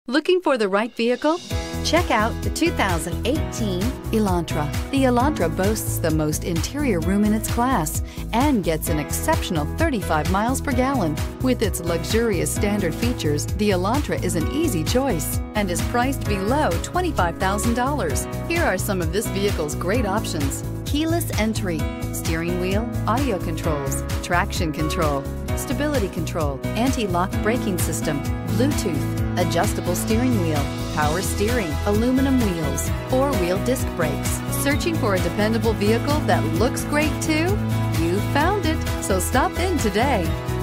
Looking for the right vehicle? Check out the 2018 Elantra. The Elantra boasts the most interior room in its class and gets an exceptional 35 miles per gallon. With its luxurious standard features, the Elantra is an easy choice and is priced below $25,000. Here are some of this vehicle's great options: keyless entry, steering wheel audio controls, traction control, stability control, anti-lock braking system, Bluetooth, adjustable steering wheel, power steering, aluminum wheels, four-wheel disc brakes. Searching for a dependable vehicle that looks great too? You found it, so stop in today.